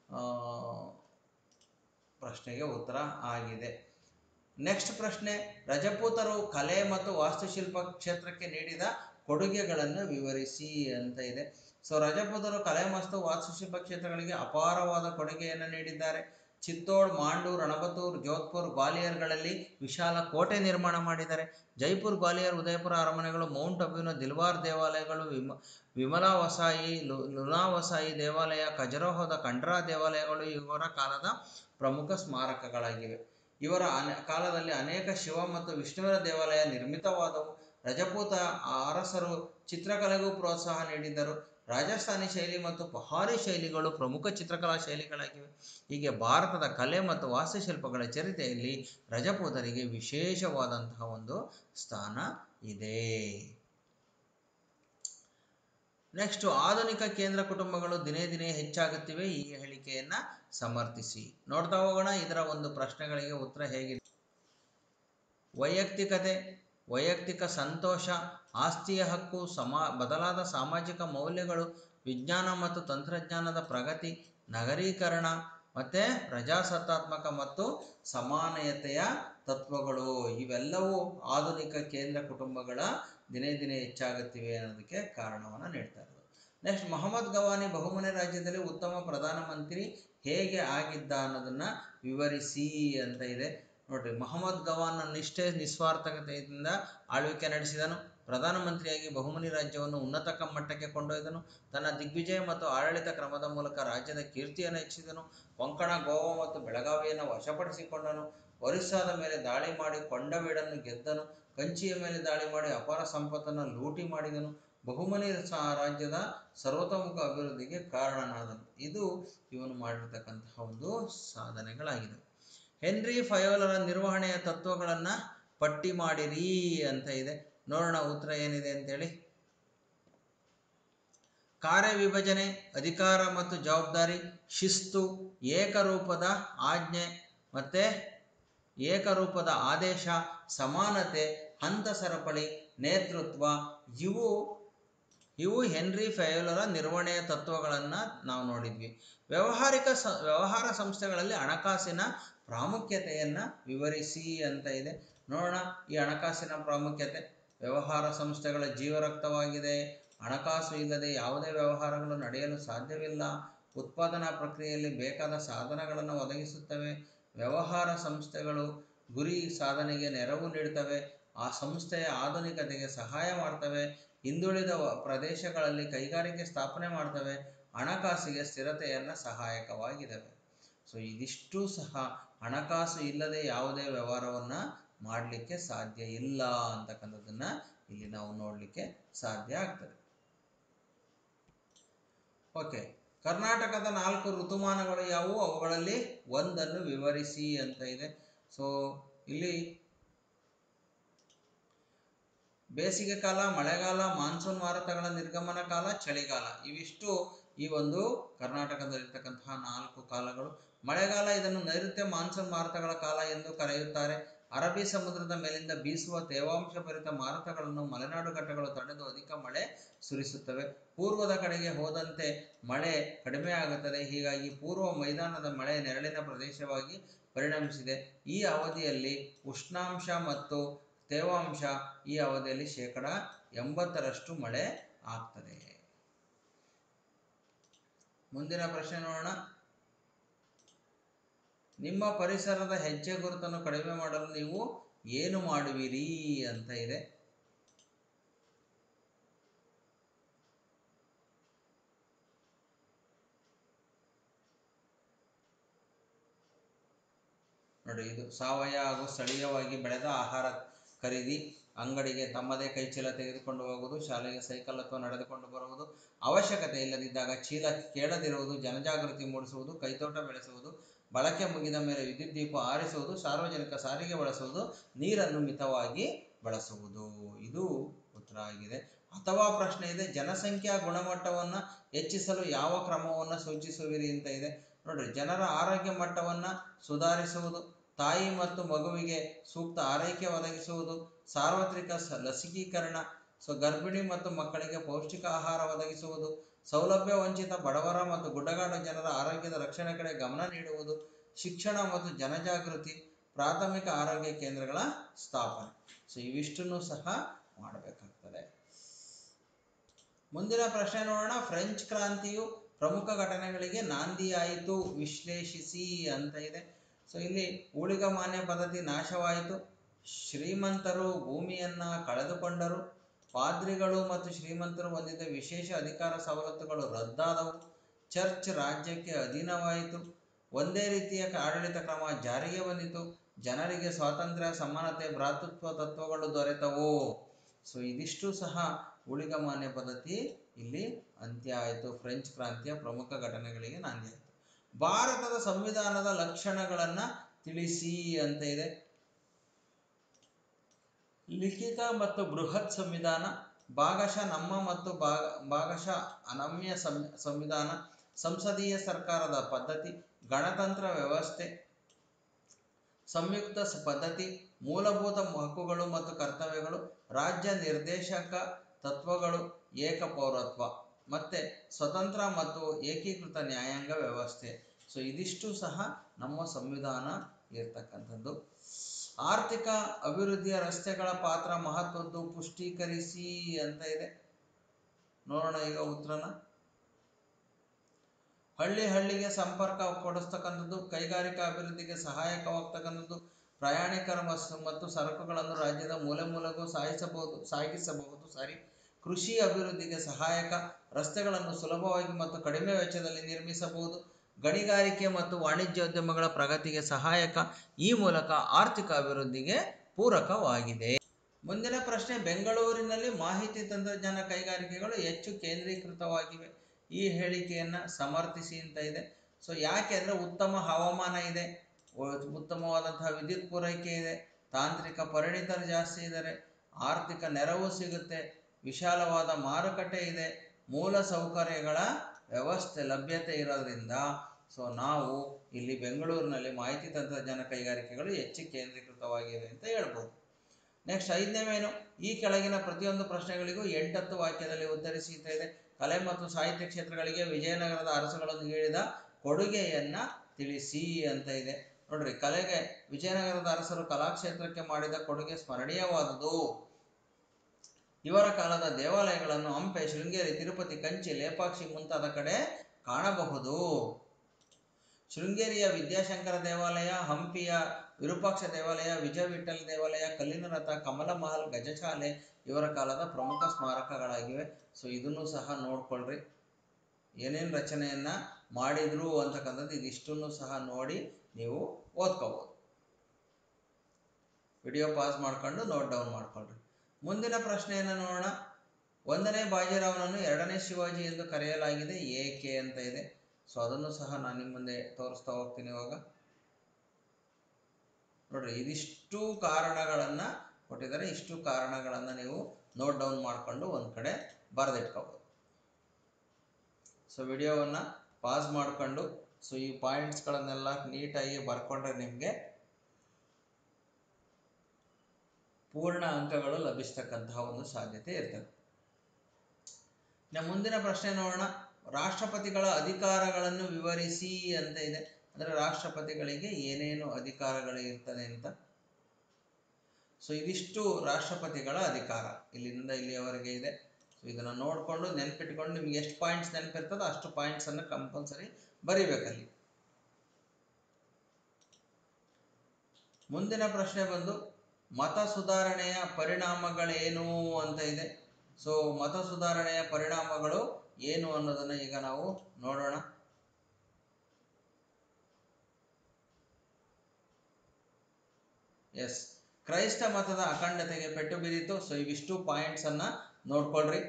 ಪ್ರಶ್ನೆಗೆ ಉತ್ತರ ಆಗಿದೆ. ನೆಕ್ಸ್ಟ್ ಪ್ರಶ್ನೆ, ರಜಪೂತರು ಕಲೆ ಮತ್ತು ವಾಸ್ತುಶಿಲ್ಪ ಕ್ಷೇತ್ರಕ್ಕೆ ನೀಡಿದ ಕೊಡುಗೆಗಳನ್ನು ವಿವರಿಸಿ ಅಂತ ಇದೆ. ಸೊ ರಜಪೂತರು ಕಲೆ ಮತ್ತು ವಾಸ್ತುಶಿಲ್ಪ ಕ್ಷೇತ್ರಗಳಿಗೆ ಅಪಾರವಾದ ಕೊಡುಗೆಯನ್ನು ನೀಡಿದ್ದಾರೆ. ಚಿತ್ತೋಡ್, ಮಾಂಡು, ರಣಬತೂರ್, ಜೋಧ್ಪುರ್, ಗ್ವಾಲಿಯರ್ಗಳಲ್ಲಿ ವಿಶಾಲ ಕೋಟೆ ನಿರ್ಮಾಣ ಮಾಡಿದ್ದಾರೆ. ಜೈಪುರ್, ಗ್ವಾಲಿಯರ್, ಉದಯಪುರ ಅರಮನೆಗಳು, ಮೌಂಟ್ ಅಬುನ ದಿಲ್ವಾರ್ ದೇವಾಲಯಗಳು, ವಿಮಲಾ ವಸಾಯಿ, ಲುನಾ ವಸಾಯಿ ದೇವಾಲಯ, ಖಜುರಾಹೋದ ಖಂಡ್ರಾ ದೇವಾಲಯಗಳು ಇವರ ಕಾಲದ ಪ್ರಮುಖ ಸ್ಮಾರಕಗಳಾಗಿವೆ. ಇವರ ಕಾಲದಲ್ಲಿ ಅನೇಕ ಶಿವ ಮತ್ತು ವಿಷ್ಣುವಿನ ದೇವಾಲಯ ನಿರ್ಮಿತವಾದವು. ರಜಪೂತ ಅರಸರು ಚಿತ್ರಕಲೆಗೂ ಪ್ರೋತ್ಸಾಹ ನೀಡಿದ್ದರು. ರಾಜಸ್ಥಾನಿ ಶೈಲಿ ಮತ್ತು ಪಹಾರಿ ಶೈಲಿಗಳು ಪ್ರಮುಖ ಚಿತ್ರಕಲಾ ಶೈಲಿಗಳಾಗಿವೆ. ಹೀಗೆ ಭಾರತದ ಕಲೆ ಮತ್ತು ವಾಸ್ತುಶಿಲ್ಪಗಳ ಚರಿತ್ರೆಯಲ್ಲಿ ರಜಪೂತರಿಗೆ ವಿಶೇಷವಾದಂತಹ ಒಂದು ಸ್ಥಾನ ಇದೆ. ನೆಕ್ಸ್ಟ್, ಆಧುನಿಕ ಕೇಂದ್ರ ಕುಟುಂಬಗಳು ದಿನೇ ದಿನೇ ಹೆಚ್ಚಾಗುತ್ತಿವೆ. ಈ ಹೇಳಿಕೆಯನ್ನು ಸಮರ್ಥಿಸಿ. ನೋಡ್ತಾ ಹೋಗೋಣ ಇದರ ಒಂದು ಪ್ರಶ್ನೆಗಳಿಗೆ ಉತ್ತರ ಹೇಗಿದೆ. ವೈಯಕ್ತಿಕತೆ, ವೈಯಕ್ತಿಕ ಸಂತೋಷ, ಆಸ್ತಿಯ ಹಕ್ಕು, ಬದಲಾದ ಸಾಮಾಜಿಕ ಮೌಲ್ಯಗಳು, ವಿಜ್ಞಾನ ಮತ್ತು ತಂತ್ರಜ್ಞಾನದ ಪ್ರಗತಿ, ನಗರೀಕರಣ ಮತ್ತು ಪ್ರಜಾಸತ್ತಾತ್ಮಕ ಮತ್ತು ಸಮಾನತೆಯ ತತ್ವಗಳು ಇವೆಲ್ಲವೂ ಆಧುನಿಕ ಕೇಂದ್ರ ಕುಟುಂಬಗಳ ದಿನೇ ದಿನೇ ಹೆಚ್ಚಾಗುತ್ತಿವೆ ಅನ್ನೋದಕ್ಕೆ ಕಾರಣವನ್ನು ನೀಡ್ತಾ ಇರೋದು. ನೆಕ್ಸ್ಟ್, ಮೊಹಮ್ಮದ್ ಗವಾನಿ ಬಹುಮನೆ ರಾಜ್ಯದಲ್ಲಿ ಉತ್ತಮ ಪ್ರಧಾನಮಂತ್ರಿ ಹೇಗೆ ಆಗಿದ್ದ ಅನ್ನೋದನ್ನು ವಿವರಿಸಿ ಅಂತ ಇದೆ. ನೋಡ್ರಿ, ಮೊಹಮ್ಮದ್ ಗವಾನ್ ನಿಷ್ಠೆ ನಿಸ್ವಾರ್ಥಕತೆಯಿಂದ ಆಳ್ವಿಕೆ ನಡೆಸಿದನು. ಪ್ರಧಾನಮಂತ್ರಿಯಾಗಿ ಬಹುಮನಿ ರಾಜ್ಯವನ್ನು ಉನ್ನತ ಮಟ್ಟಕ್ಕೆ ಕೊಂಡೊಯ್ದನು. ತನ್ನ ದಿಗ್ವಿಜಯ ಮತ್ತು ಆಡಳಿತ ಕ್ರಮದ ಮೂಲಕ ರಾಜ್ಯದ ಕೀರ್ತಿಯನ್ನು ಹೆಚ್ಚಿಸಿದನು. ಕೊಂಕಣ, ಗೋವಾ ಮತ್ತು ಬೆಳಗಾವಿಯನ್ನು ವಶಪಡಿಸಿಕೊಂಡನು. ಒರಿಸ್ಸಾದ ಮೇಲೆ ದಾಳಿ ಮಾಡಿ ಕೊಂಡವೀಡನ್ನು ಗೆದ್ದನು. ಕಂಚಿಯ ಮೇಲೆ ದಾಳಿ ಮಾಡಿ ಅಪಾರ ಸಂಪತ್ತನ್ನು ಲೂಟಿ ಮಾಡಿದನು. ಬಹುಮನಿ ರಾಜ್ಯದ ಸರ್ವತೋಮುಖ ಅಭಿವೃದ್ಧಿಗೆ ಕಾರಣನಾದನು. ಇದು ಇವನು ಮಾಡಿರ್ತಕ್ಕಂತಹ ಒಂದು ಸಾಧನೆಗಳಾಗಿದೆ. ಹೆನ್ರಿ ಫಯೋಲರ ನಿರ್ವಹಣೆಯ ತತ್ವಗಳನ್ನು ಪಟ್ಟಿ ಮಾಡಿರಿ ಅಂತ ಇದೆ. ನೋಡೋಣ ಉತ್ತರ ಏನಿದೆ ಅಂತೇಳಿ. ಕಾರ್ಯವಿಭಜನೆ, ಅಧಿಕಾರ ಮತ್ತು ಜವಾಬ್ದಾರಿ, ಶಿಸ್ತು, ಏಕರೂಪದ ಆಜ್ಞೆ ಮತ್ತು ಏಕರೂಪದ ಆದೇಶ, ಸಮಾನತೆ, ಹಂತ ಸರಪಳಿ, ನೇತೃತ್ವ ಇವು ಇವು ಹೆನ್ರಿ ಫೆಯೋಲರ ನಿರ್ವಹಣೆಯ ತತ್ವಗಳನ್ನು ನಾವು ನೋಡಿದ್ವಿ. ವ್ಯವಹಾರ ಸಂಸ್ಥೆಗಳಲ್ಲಿ ಹಣಕಾಸಿನ ಪ್ರಾಮುಖ್ಯತೆಯನ್ನು ವಿವರಿಸಿ ಅಂತ ಇದೆ. ನೋಡೋಣ ಈ ಹಣಕಾಸಿನ ಪ್ರಾಮುಖ್ಯತೆ. ವ್ಯವಹಾರ ಸಂಸ್ಥೆಗಳ ಜೀವರಕ್ತವಾಗಿದೆ. ಹಣಕಾಸು ಇಲ್ಲದೆ ಯಾವುದೇ ವ್ಯವಹಾರಗಳು ನಡೆಯಲು ಸಾಧ್ಯವಿಲ್ಲ. ಉತ್ಪಾದನಾ ಪ್ರಕ್ರಿಯೆಯಲ್ಲಿ ಬೇಕಾದ ಸಾಧನಗಳನ್ನು ಒದಗಿಸುತ್ತವೆ. ವ್ಯವಹಾರ ಸಂಸ್ಥೆಗಳು ಗುರಿ ಸಾಧನೆಗೆ ನೆರವು ನೀಡುತ್ತವೆ. ಆ ಸಂಸ್ಥೆಯ ಆಧುನಿಕತೆಗೆ ಸಹಾಯ ಮಾಡ್ತವೆ. ಹಿಂದುಳಿದ ಪ್ರದೇಶಗಳಲ್ಲಿ ಕೈಗಾರಿಕೆ ಸ್ಥಾಪನೆ ಮಾಡ್ತವೆ. ಹಣಕಾಸಿಗೆ ಸ್ಥಿರತೆಯನ್ನು ಸಹಾಯಕವಾಗಿದ್ದಾವೆ. ಸೊ ಇದಿಷ್ಟು ಸಹ ಹಣಕಾಸು ಇಲ್ಲದೆ ಯಾವುದೇ ವ್ಯವಹಾರವನ್ನು ಮಾಡಲಿಕ್ಕೆ ಸಾಧ್ಯ ಇಲ್ಲ ಅಂತಕ್ಕಂಥದ್ದನ್ನು ಇಲ್ಲಿ ನಾವು ನೋಡಲಿಕ್ಕೆ ಸಾಧ್ಯ ಆಗ್ತದೆ. ಓಕೆ, ಕರ್ನಾಟಕದ 4 ಋತುಮಾನಗಳು ಯಾವುವು? ಅವುಗಳಲ್ಲಿ ಒಂದನ್ನು ವಿವರಿಸಿ ಅಂತ ಇದೆ. ಸೊ ಇಲ್ಲಿ ಬೇಸಿಗೆ ಕಾಲ, ಮಳೆಗಾಲ, ಮಾನ್ಸೂನ್ ಮಾರುತಗಳ ನಿರ್ಗಮನ ಕಾಲ, ಚಳಿಗಾಲ, ಇವಿಷ್ಟು ಈ ಒಂದು ಕರ್ನಾಟಕದಲ್ಲಿರ್ತಕ್ಕಂತಹ 4 ಕಾಲಗಳು. ಮಳೆಗಾಲ, ಇದನ್ನು ನೈಋತ್ಯ ಮಾನ್ಸೂನ್ ಮಾರುತಗಳ ಕಾಲ ಎಂದು ಕರೆಯುತ್ತಾರೆ. ಅರಬ್ಬಿ ಸಮುದ್ರದ ಮೇಲಿಂದ ಬೀಸುವ ತೇವಾಂಶ ಭರಿತ ಮಾರುತಗಳನ್ನು ಮಲೆನಾಡು ಘಟ್ಟಗಳು ತಡೆದು ಅಧಿಕ ಮಳೆ ಸುರಿಸುತ್ತವೆ. ಪೂರ್ವದ ಕಡೆಗೆ ಹೋದಂತೆ ಮಳೆ ಕಡಿಮೆ ಆಗುತ್ತದೆ. ಹೀಗಾಗಿ ಪೂರ್ವ ಮೈದಾನದ ಮಳೆ ನೆರಳಿನ ಪ್ರದೇಶವಾಗಿ ಪರಿಣಮಿಸಿದೆ. ಈ ಅವಧಿಯಲ್ಲಿ ಉಷ್ಣಾಂಶ ಮತ್ತು ತೇವಾಂಶ ಈ ಅವಧಿಯಲ್ಲಿ 80% ಮಳೆ ಆಗ್ತದೆ. ಮುಂದಿನ ಪ್ರಶ್ನೆ ನೋಡೋಣ. ನಿಮ್ಮ ಪರಿಸರದ ಹೆಜ್ಜೆ ಗುರುತನ್ನು ಕಡಿಮೆ ಮಾಡಲು ನೀವು ಏನು ಮಾಡುವಿರಿ ಅಂತ ಇದೆ. ನೋಡಿ, ಇದು ಸಾವಯವ ಹಾಗೂ ಸ್ಥಳೀಯವಾಗಿ ಬೆಳೆದ ಆಹಾರ ಖರೀದಿ, ಅಂಗಡಿಗೆ ತಮ್ಮದೇ ಕೈಚೀಲ ತೆಗೆದುಕೊಂಡು ಹೋಗುವುದು, ಶಾಲೆಗೆ ಸೈಕಲ್ ಅಥವಾ ನಡೆದುಕೊಂಡು ಬರುವುದು, ಅವಶ್ಯಕತೆ ಇಲ್ಲದಿದ್ದಾಗ ಚೀಲ ಕೇಳದಿರುವುದು, ಜನಜಾಗೃತಿ ಮೂಡಿಸುವುದು, ಕೈತೋಟ ಬೆಳೆಸುವುದು, ಬಳಕೆ ಮುಗಿದ ಮೇಲೆ ವಿದ್ಯುತ್ ದೀಪ ಆರಿಸುವುದು, ಸಾರ್ವಜನಿಕ ಸಾರಿಗೆ ಬಳಸುವುದು, ನೀರನ್ನು ಮಿತವಾಗಿ ಬಳಸುವುದು. ಇದು ಉತ್ತರ ಆಗಿದೆ. ಅಥವಾ ಪ್ರಶ್ನೆ ಇದೆ, ಜನಸಂಖ್ಯಾ ಗುಣಮಟ್ಟವನ್ನು ಹೆಚ್ಚಿಸಲು ಯಾವ ಕ್ರಮವನ್ನು ಸೂಚಿಸುವಿರಿ ಅಂತ ಇದೆ. ನೋಡ್ರಿ, ಜನರ ಆರೋಗ್ಯ ಮಟ್ಟವನ್ನು ಸುಧಾರಿಸುವುದು, ತಾಯಿ ಮತ್ತು ಮಗುವಿಗೆ ಸೂಕ್ತ ಆರೈಕೆ ಒದಗಿಸುವುದು, ಸಾರ್ವತ್ರಿಕ ಲಸಿಕೀಕರಣ, ಗರ್ಭಿಣಿ ಮತ್ತು ಮಕ್ಕಳಿಗೆ ಪೌಷ್ಟಿಕ ಆಹಾರ ಒದಗಿಸುವುದು, ಸೌಲಭ್ಯ ವಂಚಿತ ಬಡವರ ಮತ್ತು ಗುಡ್ಡಗಾಡು ಜನರ ಆರೋಗ್ಯದ ರಕ್ಷಣೆ ಕಡೆ ಗಮನ ನೀಡುವುದು, ಶಿಕ್ಷಣ ಮತ್ತು ಜನಜಾಗೃತಿ, ಪ್ರಾಥಮಿಕ ಆರೋಗ್ಯ ಕೇಂದ್ರಗಳ ಸ್ಥಾಪನೆ. ಸೊ ಇವಿಷ್ಟನ್ನು ಸಹ ಮಾಡಬೇಕಾಗ್ತದೆ. ಮುಂದಿನ ಪ್ರಶ್ನೆ ನೋಡೋಣ. ಫ್ರೆಂಚ್ ಕ್ರಾಂತಿಯು ಪ್ರಮುಖ ಘಟನೆಗಳಿಗೆ ನಾಂದಿಯಾಯಿತು, ವಿಶ್ಲೇಷಿಸಿ ಅಂತ ಇದೆ. ಸೊ ಇಲ್ಲಿ ಊಳಿಗಮಾನ್ಯ ಪದ್ಧತಿ ನಾಶವಾಯಿತು, ಶ್ರೀಮಂತರು ಭೂಮಿಯನ್ನು ಕಳೆದುಕೊಂಡರು, ಪಾದ್ರಿಗಳು ಮತ್ತು ಶ್ರೀಮಂತರು ಹೊಂದಿದ್ದ ವಿಶೇಷ ಅಧಿಕಾರ ಸವಲತ್ತುಗಳು ರದ್ದಾದವು, ಚರ್ಚ್ ರಾಜ್ಯಕ್ಕೆ ಅಧೀನವಾಯಿತು, ಒಂದೇ ರೀತಿಯ ಆಡಳಿತ ಕ್ರಮ ಜಾರಿಗೆ ಬಂದಿತು, ಜನರಿಗೆ ಸ್ವಾತಂತ್ರ್ಯ, ಸಮಾನತೆ, ಭ್ರಾತೃತ್ವ ತತ್ವಗಳು ದೊರೆತವು. ಸೊ ಇದಿಷ್ಟು ಸಹ ಊಳಿಗಮಾನ್ಯ ಪದ್ಧತಿ ಇಲ್ಲಿ ಅಂತ್ಯ ಆಯಿತು. ಫ್ರೆಂಚ್ ಕ್ರಾಂತಿಯ ಪ್ರಮುಖ ಘಟನೆಗಳಿಗೆ ನಾಂದಿ ಆಯಿತು. ಭಾರತದ ಸಂವಿಧಾನದ ಲಕ್ಷಣಗಳನ್ನು ತಿಳಿಸಿ ಅಂತ ಇದೆ. ಲಿಖಿತ ಮತ್ತು ಬೃಹತ್ ಸಂವಿಧಾನ, ಭಾಗಶಃ ನಮ್ಮ ಮತ್ತು ಭಾಗಶಃ ಅನಮ್ಯ ಸಂವಿಧಾನ, ಸಂಸದೀಯ ಸರ್ಕಾರದ ಪದ್ಧತಿ, ಗಣತಂತ್ರ ವ್ಯವಸ್ಥೆ, ಸಂಯುಕ್ತ ಪದ್ಧತಿ, ಮೂಲಭೂತ ಹಕ್ಕುಗಳು ಮತ್ತು ಕರ್ತವ್ಯಗಳು, ರಾಜ್ಯ ನಿರ್ದೇಶಕ ತತ್ವಗಳು, ಏಕಪೌರತ್ವ, ಮತ್ತೆ ಸ್ವತಂತ್ರ ಮತ್ತು ಏಕೀಕೃತ ನ್ಯಾಯಾಂಗ ವ್ಯವಸ್ಥೆ. ಸೊ ಇದಿಷ್ಟು ಸಹ ನಮ್ಮ ಸಂವಿಧಾನ ಇರ್ತಕ್ಕಂಥದ್ದು. ಆರ್ಥಿಕ ಅಭಿವೃದ್ಧಿಯ ರಸ್ತೆಗಳ ಪಾತ್ರ ಮಹತ್ವದ್ದು, ಪುಷ್ಟೀಕರಿಸಿ ಅಂತ ಇದೆ. ನೋಡೋಣ ಈಗ ಉತ್ತರನ. ಹಳ್ಳಿಗೆ ಸಂಪರ್ಕ ಕೊಡಿಸ್ತಕ್ಕಂಥದ್ದು, ಕೈಗಾರಿಕಾ ಅಭಿವೃದ್ಧಿಗೆ ಸಹಾಯಕವಾಗ್ತಕ್ಕಂಥದ್ದು, ಪ್ರಯಾಣಿಕರ ಮತ್ತು ಸರಕುಗಳನ್ನು ರಾಜ್ಯದ ಮೂಲೆಗೂ ಸಾಗಿಸಬಹುದು. ಕೃಷಿ ಅಭಿವೃದ್ಧಿಗೆ ಸಹಾಯಕ, ರಸ್ತೆಗಳನ್ನು ಸುಲಭವಾಗಿ ಮತ್ತು ಕಡಿಮೆ ವೆಚ್ಚದಲ್ಲಿ ನಿರ್ಮಿಸಬಹುದು, ಗಣಿಗಾರಿಕೆ ಮತ್ತು ವಾಣಿಜ್ಯೋದ್ಯಮಗಳ ಪ್ರಗತಿಗೆ ಸಹಾಯಕ, ಈ ಮೂಲಕ ಆರ್ಥಿಕ ಅಭಿವೃದ್ಧಿಗೆ ಪೂರಕವಾಗಿದೆ. ಮುಂದಿನ ಪ್ರಶ್ನೆ, ಬೆಂಗಳೂರಿನಲ್ಲಿ ಮಾಹಿತಿ ತಂತ್ರಜ್ಞಾನ ಕೈಗಾರಿಕೆಗಳು ಹೆಚ್ಚು ಕೇಂದ್ರೀಕೃತವಾಗಿವೆ. ಈ ಹೇಳಿಕೆಯನ್ನು ಸಮರ್ಥಿಸಿ ಅಂತ ಇದೆ. ಸೊ ಯಾಕೆ ಅಂದರೆ ಉತ್ತಮ ಹವಾಮಾನ ಇದೆ, ಉತ್ತಮವಾದಂತಹ ವಿದ್ಯುತ್ ಪೂರೈಕೆ ಇದೆ, ತಾಂತ್ರಿಕ ಪರಿಣಿತರು ಜಾಸ್ತಿ ಇದ್ದಾರೆ, ಆರ್ಥಿಕ ನೆರವು ಸಿಗುತ್ತೆ, ವಿಶಾಲವಾದ ಮಾರುಕಟ್ಟೆ ಇದೆ, ಮೂಲ ಸೌಕರ್ಯಗಳ ವ್ಯವಸ್ಥೆ ಲಭ್ಯತೆ ಇರೋದ್ರಿಂದ ಸೊ ನಾವು ಇಲ್ಲಿ ಬೆಂಗಳೂರಿನಲ್ಲಿ ಮಾಹಿತಿ ತಂತ್ರಜ್ಞಾನ ಕೈಗಾರಿಕೆಗಳು ಹೆಚ್ಚು ಕೇಂದ್ರೀಕೃತವಾಗಿವೆ ಅಂತ ಹೇಳ್ಬೋದು. ನೆಕ್ಸ್ಟ್ 5ನೇ ಮೇನು, ಈ ಕೆಳಗಿನ ಪ್ರತಿಯೊಂದು ಪ್ರಶ್ನೆಗಳಿಗೂ 8 ವಾಕ್ಯದಲ್ಲಿ ಉತ್ತರಿಸಿ ಅಂತ ಇದೆ. ಕಲೆ ಮತ್ತು ಸಾಹಿತ್ಯ ಕ್ಷೇತ್ರಗಳಿಗೆ ವಿಜಯನಗರದ ಅರಸುಗಳು ನೀಡಿದ ಕೊಡುಗೆಯನ್ನ ತಿಳಿಸಿ ಅಂತ ಇದೆ. ನೋಡ್ರಿ, ಕಲೆಗೆ ವಿಜಯನಗರದ ಅರಸರು ಕಲಾಕ್ಷೇತ್ರಕ್ಕೆ ಮಾಡಿದ ಕೊಡುಗೆ ಸ್ಮರಣೀಯವಾದುದು. ಇವರ ಕಾಲದ ದೇವಾಲಯಗಳನ್ನು ಹಂಪೆ, ಶೃಂಗೇರಿ, ತಿರುಪತಿ, ಕಂಚಿ, ಲೇಪಾಕ್ಷಿ ಮುಂತಾದ ಕಡೆ ಕಾಣಬಹುದು. ಶೃಂಗೇರಿಯ ವಿದ್ಯಾಶಂಕರ ದೇವಾಲಯ, ಹಂಪಿಯ ವಿರೂಪಾಕ್ಷ ದೇವಾಲಯ, ವಿಜಯ ವಿಠ್ಠಲ ದೇವಾಲಯ, ಕಲ್ಲಿನ ರಥ, ಕಮಲ ಮಹಲ್, ಗಜಶಾಲೆ ಇವರ ಕಾಲದ ಪ್ರಮುಖ ಸ್ಮಾರಕಗಳಾಗಿವೆ. ಸೊ ಇದನ್ನು ಸಹ ನೋಡ್ಕೊಳ್ರಿ, ಏನೇನು ರಚನೆಯನ್ನ ಮಾಡಿದ್ರು ಅಂತಕ್ಕಂಥದ್ದು ಇದಿಷ್ಟನ್ನು ಸಹ ನೋಡಿ ನೀವು ಓದ್ಕೋಬಹುದು. ವಿಡಿಯೋ ಪಾಸ್ ಮಾಡ್ಕೊಂಡು ನೋಟ್ ಡೌನ್ ಮಾಡ್ಕೊಳ್ರಿ. ಮುಂದಿನ ಪ್ರಶ್ನೆಯನ್ನು ನೋಡೋಣ. 1ನೇ ಬಾಜಿರಾವನನ್ನು 2ನೇ ಶಿವಾಜಿ ಎಂದು ಕರೆಯಲಾಗಿದೆ ಏಕೆ ಅಂತ ಇದೆ. ಸೊ ಅದನ್ನು ಸಹ ನಾನು ನಿಮ್ಮ ಮುಂದೆ ತೋರಿಸ್ತಾ ಹೋಗ್ತೀನಿ. ಇವಾಗ ನೋಡ್ರಿ, ಇದಿಷ್ಟು ಕಾರಣಗಳನ್ನ ಕೊಟ್ಟಿದ್ದಾರೆ. ಇಷ್ಟು ಕಾರಣಗಳನ್ನ ನೀವು ನೋಟ್ ಡೌನ್ ಮಾಡ್ಕೊಂಡು ಒಂದ್ ಕಡೆ ಬರೆದಿಟ್ಕೋಬಹುದು. ಸೊ ವಿಡಿಯೋವನ್ನ ಪಾಸ್ ಮಾಡ್ಕೊಂಡು ಸೊ ಈ ಪಾಯಿಂಟ್ಸ್ಗಳನ್ನೆಲ್ಲ ನೀಟಾಗಿ ಬರ್ಕೊಂಡ್ರೆ ನಿಮಗೆ ಪೂರ್ಣ ಅಂಕಗಳು ಲಭಿಸ್ತಕ್ಕಂತಹ ಒಂದು ಸಾಧ್ಯತೆ ಇರ್ತದೆ. ಮುಂದಿನ ಪ್ರಶ್ನೆ ನೋಡೋಣ. ರಾಷ್ಟ್ರಪತಿಗಳ ಅಧಿಕಾರಗಳನ್ನು ವಿವರಿಸಿ ಅಂತ ಇದೆ. ಅಂದ್ರೆ ರಾಷ್ಟ್ರಪತಿಗಳಿಗೆ ಏನೇನು ಅಧಿಕಾರಗಳು ಇರ್ತದೆ ಅಂತ. ಸೊ ಇದಿಷ್ಟು ರಾಷ್ಟ್ರಪತಿಗಳ ಅಧಿಕಾರ ಇಲ್ಲಿಂದ ಇಲ್ಲಿಯವರೆಗೆ ಇದೆ. ಸೊ ಇದನ್ನ ನೋಡ್ಕೊಂಡು ನೆನ್ಪಿಟ್ಕೊಂಡು ನಿಮ್ಗೆ ಎಷ್ಟು ಪಾಯಿಂಟ್ಸ್ ನೆನಪಿರ್ತದೋ ಅಷ್ಟು ಪಾಯಿಂಟ್ಸ್ ಅನ್ನು ಕಂಪಲ್ಸರಿ ಬರಿಬೇಕಲ್ಲಿ. ಮುಂದಿನ ಪ್ರಶ್ನೆ ಬಂದು ಮತ ಸುಧಾರಣೆಯ ಪರಿಣಾಮಗಳೇನು ಅಂತ ಇದೆ. ಸೊ ಮತ ಸುಧಾರಣೆಯ ಪರಿಣಾಮಗಳು ಏನು ಅನ್ನೋದನ್ನ ಈಗ ನಾವು ನೋಡೋಣ. ಎಸ್, ಕ್ರೈಸ್ತ ಮತದ ಅಖಂಡತೆಗೆ ಪೆಟ್ಟು ಬಿದ್ದಿತು. ಸೊ ಇವಿಷ್ಟು ಪಾಯಿಂಟ್ಸ್ ಅನ್ನ ನೋಡ್ಕೊಳ್ರಿ.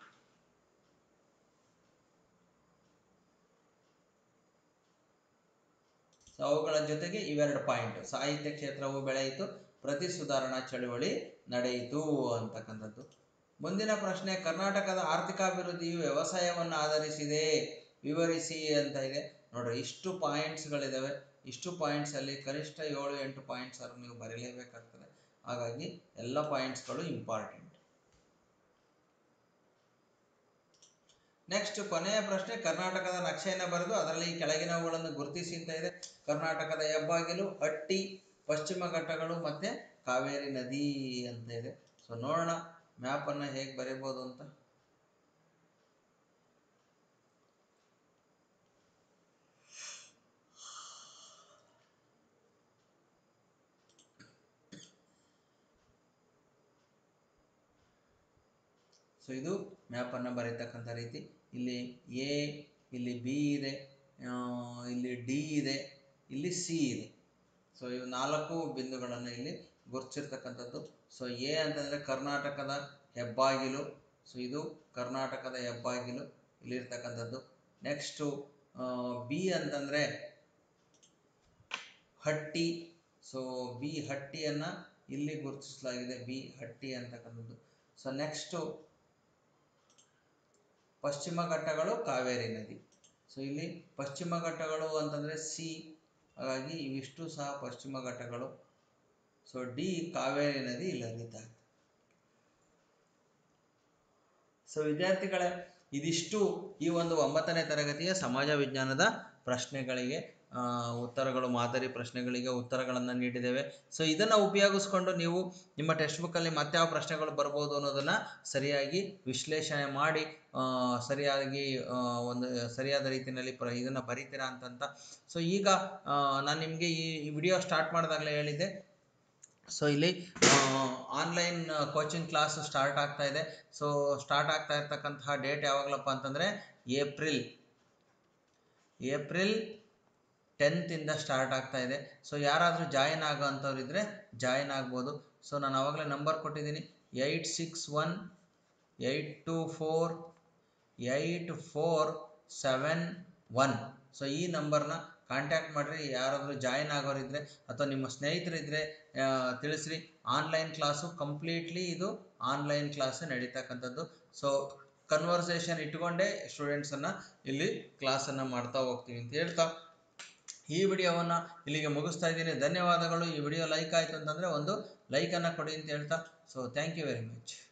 ಸೊ ಅವುಗಳ ಜೊತೆಗೆ ಇವೆರಡು ಪಾಯಿಂಟ್, ಸಾಹಿತ್ಯ ಕ್ಷೇತ್ರವು ಬೆಳೆಯಿತು, ಪ್ರತಿ ಸುಧಾರಣಾ ಚಳುವಳಿ ನಡೆಯಿತು ಅಂತಕ್ಕಂಥದ್ದು. ಮುಂದಿನ ಪ್ರಶ್ನೆ, ಕರ್ನಾಟಕದ ಆರ್ಥಿಕಾಭಿವೃದ್ಧಿಯು ವ್ಯವಸಾಯವನ್ನು ಆಧರಿಸಿದೆ, ವಿವರಿಸಿ ಅಂತ ಇದೆ. ನೋಡ್ರಿ, ಇಷ್ಟು ಪಾಯಿಂಟ್ಸ್ಗಳಿದಾವೆ. ಇಷ್ಟು ಪಾಯಿಂಟ್ಸ್ ಅಲ್ಲಿ ಕನಿಷ್ಠ 7-8 ಪಾಯಿಂಟ್ಸ್ ಅನ್ನು ನೀವು ಬರೀಲೇಬೇಕಾಗ್ತದೆ. ಹಾಗಾಗಿ ಎಲ್ಲ ಪಾಯಿಂಟ್ಸ್ಗಳು ಇಂಪಾರ್ಟೆಂಟ್. ನೆಕ್ಸ್ಟ್ ಕೊನೆಯ ಪ್ರಶ್ನೆ, ಕರ್ನಾಟಕದ ನಕ್ಷೆಯನ್ನು ಬರೆದು ಅದರಲ್ಲಿ ಕೆಳಗಿನವುಗಳನ್ನು ಗುರುತಿಸಿ ಅಂತ ಇದೆ. ಕರ್ನಾಟಕದ ಹೆಬ್ಬಾಗಿಲು, ಹಟ್ಟಿ, ಪಶ್ಚಿಮ ಘಟ್ಟಗಳು ಮತ್ತೆ ಕಾವೇರಿ ನದಿ ಅಂತ ಇದೆ. ಸೊ ನೋಡೋಣ ಮ್ಯಾಪ್ ಅನ್ನ ಹೇಗೆ ಬರೀಬಹುದು ಅಂತ. ಸೊ ಇದು ಮ್ಯಾಪ್ ಅನ್ನ ಬರೀತಕ್ಕಂಥ ರೀತಿ. ಇಲ್ಲಿ ಎ, ಇಲ್ಲಿ ಬಿ ಇದೆ, ಇಲ್ಲಿ ಡಿ ಇದೆ, ಇಲ್ಲಿ ಸಿ ಇದೆ. ಸೊ ಇವು 4 ಬಿಂದುಗಳನ್ನು ಇಲ್ಲಿ ಗುರುತಿಸಿರ್ತಕ್ಕಂಥದ್ದು. ಸೊ ಎ ಅಂತಂದ್ರೆ ಕರ್ನಾಟಕದ ಹೆಬ್ಬಾಗಿಲು. ಸೊ ಇದು ಕರ್ನಾಟಕದ ಹೆಬ್ಬಾಗಿಲು ಇಲ್ಲಿರ್ತಕ್ಕಂಥದ್ದು. ನೆಕ್ಸ್ಟು ಬಿ ಅಂತಂದ್ರೆ ಹಟ್ಟಿ. ಸೊ ಬಿ ಹಟ್ಟಿಯನ್ನ ಇಲ್ಲಿ ಗುರುತಿಸಲಾಗಿದೆ, ಬಿ ಹಟ್ಟಿ ಅಂತಕ್ಕಂಥದ್ದು. ಸೊ ನೆಕ್ಸ್ಟು ಪಶ್ಚಿಮ ಘಟ್ಟಗಳು, ಕಾವೇರಿ ನದಿ. ಸೊ ಇಲ್ಲಿ ಪಶ್ಚಿಮ ಘಟ್ಟಗಳು ಅಂತಂದ್ರೆ ಸಿ, ಹಾಗಾಗಿ ಇವಿಷ್ಟು ಸಹ ಪಶ್ಚಿಮ ಘಟ್ಟಗಳು. ಸೊ ಡಿ ಕಾವೇರಿ ನದಿ ಇಲ್ಲಿ ಹರಿತಾ ಇದೆ. ಸೊ ವಿದ್ಯಾರ್ಥಿಗಳೇ, ಇದಿಷ್ಟು ಈ ಒಂದು 9ನೇ ತರಗತಿಯ ಸಮಾಜ ವಿಜ್ಞಾನದ ಪ್ರಶ್ನೆಗಳಿಗೆ ಉತ್ತರಗಳು, ಮಾದರಿ ಪ್ರಶ್ನೆಗಳಿಗೆ ಉತ್ತರಗಳನ್ನು ನೀಡಿದ್ದೇವೆ. ಸೊ ಇದನ್ನು ಉಪಯೋಗಿಸ್ಕೊಂಡು ನೀವು ನಿಮ್ಮ ಟೆಕ್ಸ್ಟ್ ಬುಕ್ಕಲ್ಲಿ ಮತ್ತೆ ಯಾವ ಪ್ರಶ್ನೆಗಳು ಬರ್ಬೋದು ಅನ್ನೋದನ್ನು ಸರಿಯಾಗಿ ವಿಶ್ಲೇಷಣೆ ಮಾಡಿ ಸರಿಯಾಗಿ ಒಂದು ಸರಿಯಾದ ರೀತಿಯಲ್ಲಿ ಇದನ್ನು ಬರೀತೀರಾ ಅಂತ. ಸೊ ಈಗ ನಾನು ನಿಮಗೆ ಈ ವಿಡಿಯೋ ಸ್ಟಾರ್ಟ್ ಮಾಡಿದಾಗಲೇ ಹೇಳಿದ್ದೆ, ಸೊ ಇಲ್ಲಿ ಆನ್ಲೈನ್ ಕೋಚಿಂಗ್ ಕ್ಲಾಸ್ ಸ್ಟಾರ್ಟ್ ಆಗ್ತಾ ಇದೆ. ಸೊ ಸ್ಟಾರ್ಟ್ ಆಗ್ತಾ ಇರ್ತಕ್ಕಂತಹ ಡೇಟ್ ಯಾವಾಗಲಪ್ಪ ಅಂತಂದರೆ ಏಪ್ರಿಲ್ 10th ಇಂದ ಸ್ಟಾರ್ಟ್ ಆಗ್ತಾ ಇದೆ. ಸೊ ಯಾರಾದರೂ ಜಾಯಿನ್ ಆಗೋಂಥವ್ರು ಇದ್ದರೆ ಜಾಯಿನ್ ಆಗ್ಬೋದು. ಸೊ ನಾನು ಆವಾಗಲೇ ನಂಬರ್ ಕೊಟ್ಟಿದ್ದೀನಿ, 8618248471. ಸೊ ಈ ನಂಬರ್ನ ಕಾಂಟ್ಯಾಕ್ಟ್ ಮಾಡಿರಿ. ಯಾರಾದರೂ ಜಾಯಿನ್ ಆಗೋರಿದ್ರೆ ಅಥವಾ ನಿಮ್ಮ ಸ್ನೇಹಿತರಿದ್ದರೆ ತಿಳಿಸ್ರಿ. ಆನ್ಲೈನ್ ಕ್ಲಾಸು ಕಂಪ್ಲೀಟ್ಲಿ ಇದು ಆನ್ಲೈನ್ ಕ್ಲಾಸ್ ನಡೀತಕ್ಕಂಥದ್ದು. ಸೊ ಕನ್ವರ್ಸೇಷನ್ ಇಟ್ಕೊಂಡೇ ಸ್ಟೂಡೆಂಟ್ಸನ್ನು ಇಲ್ಲಿ ಕ್ಲಾಸನ್ನು ಮಾಡ್ತಾ ಹೋಗ್ತೀವಿ ಅಂತ ಹೇಳ್ತಾ ಈ ವಿಡಿಯೋವನ್ನು ಇಲ್ಲಿಗೆ ಮುಗಿಸ್ತಾ ಇದ್ದೀನಿ. ಧನ್ಯವಾದಗಳು. ಈ ವಿಡಿಯೋ ಲೈಕ್ ಆಯಿತು ಅಂತಂದರೆ ಒಂದು ಲೈಕನ್ನು ಕೊಡಿ ಅಂತ ಹೇಳ್ತಾ, so thank you very much.